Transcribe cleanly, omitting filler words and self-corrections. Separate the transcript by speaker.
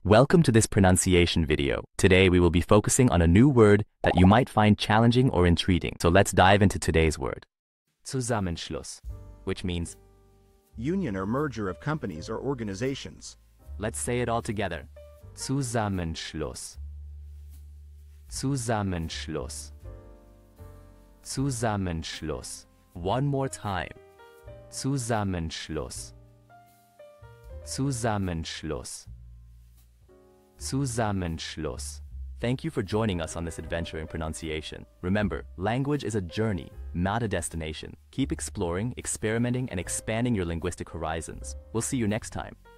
Speaker 1: Welcome to this pronunciation video. Today we will be focusing on a new word that you might find challenging or intriguing. So let's dive into today's word. Zusammenschluss, which means
Speaker 2: union or merger of companies or organizations.
Speaker 1: let's say it all together. Zusammenschluss. Zusammenschluss. Zusammenschluss. One more time. Zusammenschluss. Zusammenschluss. Zusammenschluss. Thank you for joining us on this adventure in pronunciation. Remember, language is a journey, not a destination. Keep exploring, experimenting, and expanding your linguistic horizons. We'll see you next time.